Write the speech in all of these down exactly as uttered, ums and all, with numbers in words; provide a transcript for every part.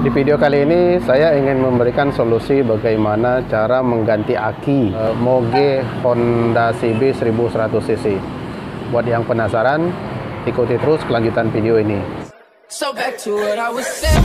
Di video kali ini saya ingin memberikan solusi bagaimana cara mengganti aki uh, Moge Honda C B seribu seratus cc. Buat yang penasaran, ikuti terus kelanjutan video ini. So back to what I was saying.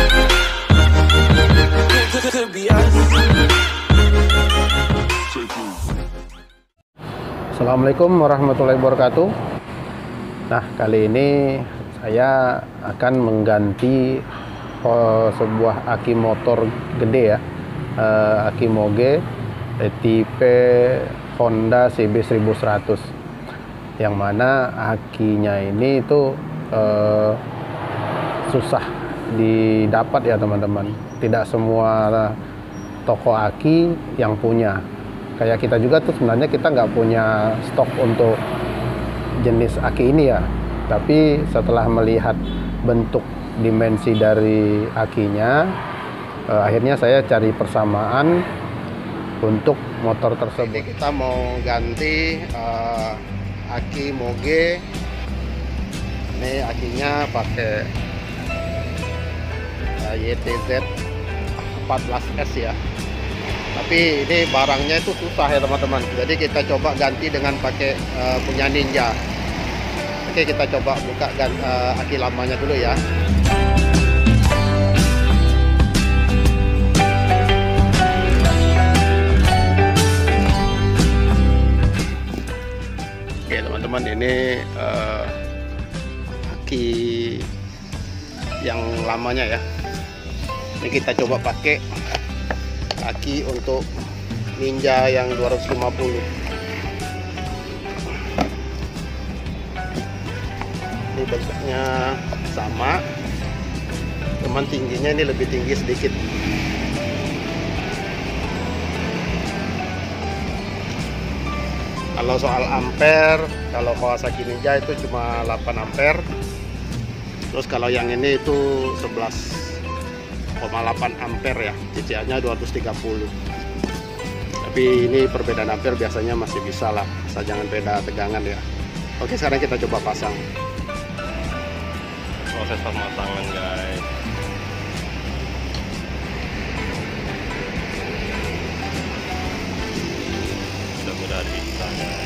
Assalamualaikum warahmatullahi wabarakatuh. Nah, kali ini saya akan mengganti Oh, sebuah aki motor gede ya, uh, aki Moge eh, tipe Honda C B seribu seratus, yang mana akinya ini itu uh, susah didapat ya teman-teman. Tidak semua toko aki yang punya. Kayak kita juga tuh sebenarnya kita nggak punya stok untuk jenis aki ini ya, tapi setelah melihat bentuk dimensi dari akinya, eh, akhirnya saya cari persamaan untuk motor tersebut. Ini kita mau ganti eh, aki Moge. Ini akinya pakai eh, Y T Z empat belas S ya, tapi ini barangnya itu susah ya teman-teman, jadi kita coba ganti dengan pakai eh, punya Ninja. Oke, kita coba buka dan uh, aki lamanya dulu ya. Oke teman-teman, ini uh, aki yang lamanya ya. Ini kita coba pakai aki untuk Ninja yang dua ratus lima puluh. Ini bentuknya sama, cuman tingginya ini lebih tinggi sedikit. Kalau soal ampere, kalau Kawasaki Ninja itu cuma delapan ampere. Terus kalau yang ini itu sebelas koma delapan ampere ya, C C A-nya dua ratus tiga puluh. Tapi ini perbedaan ampere biasanya masih bisa lah, asal jangan beda tegangan ya. Oke, sekarang kita coba pasang. Proses pemasangan guys. Mudah-mudahan bisa guys.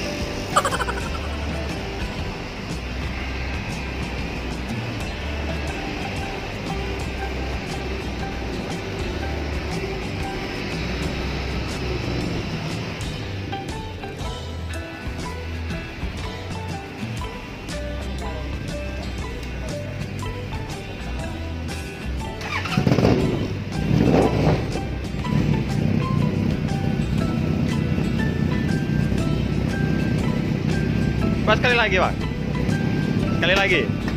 Pak, sekali lagi Pak, sekali lagi.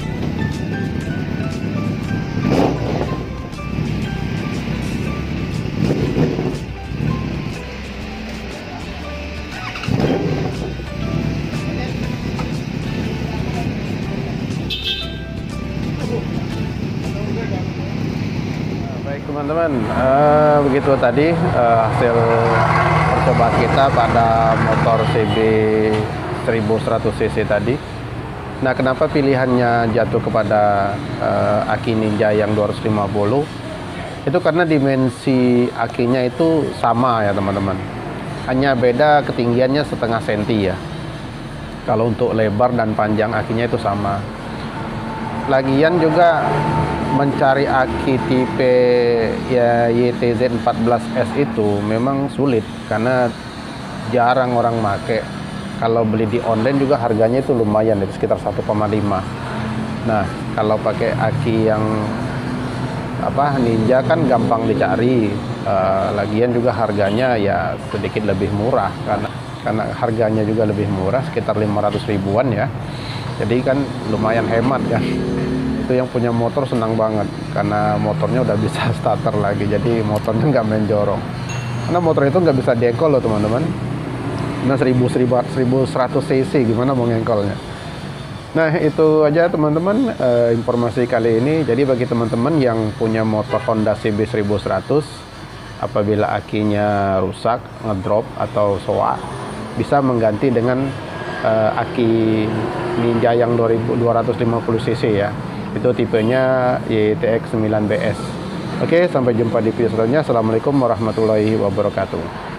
Baik teman-teman, uh, begitu tadi uh, hasil percobaan kita pada motor C B seribu seratus cc tadi. Nah, kenapa pilihannya jatuh kepada uh, aki Ninja yang dua ratus lima puluh? Itu karena dimensi akinya itu sama ya teman-teman. Hanya beda ketinggiannya setengah senti ya. Kalau untuk lebar dan panjang akinya itu sama. Lagian juga mencari aki tipe ya Y T Z empat belas S itu memang sulit karena jarang orang make. Kalau beli di online juga harganya itu lumayan, dari sekitar satu koma lima. Nah, kalau pakai aki yang apa Ninja kan gampang dicari. Uh, lagian juga harganya ya sedikit lebih murah karena karena harganya juga lebih murah, sekitar lima ratus ribuan ya. Jadi kan lumayan hemat kan. Itu yang punya motor senang banget karena motornya udah bisa starter lagi. Jadi motornya nggak main jorong. Karena motor itu nggak bisa diekol loh teman-teman. Nah, seribu seratus cc gimana mau ngengkolnya. Nah, itu aja teman-teman eh, informasi kali ini. Jadi bagi teman-teman yang punya motor Honda C B seribu seratus, apabila akinya rusak, ngedrop atau soak, bisa mengganti dengan eh, aki Ninja yang dua ratus lima puluh cc ya. Itu tipenya Y T X sembilan B S. Oke, sampai jumpa di video selanjutnya. Assalamualaikum warahmatullahi wabarakatuh.